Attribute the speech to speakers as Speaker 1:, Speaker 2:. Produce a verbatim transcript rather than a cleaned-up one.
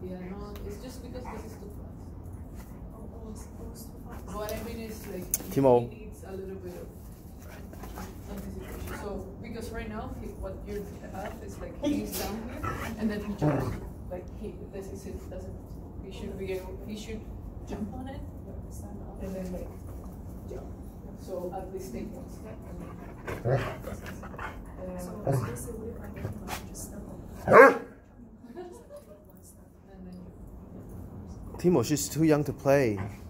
Speaker 1: Yeah, no, it's just because this is too fast. What I mean is like
Speaker 2: Teemo.
Speaker 1: he needs a little bit of anticipation. So because right now he, what you have is like he's down here and then he jumps. Like he this is it doesn't he should be able he should jump on it and then like jump. So at least take one step and then
Speaker 2: Teemo, she's too young to play.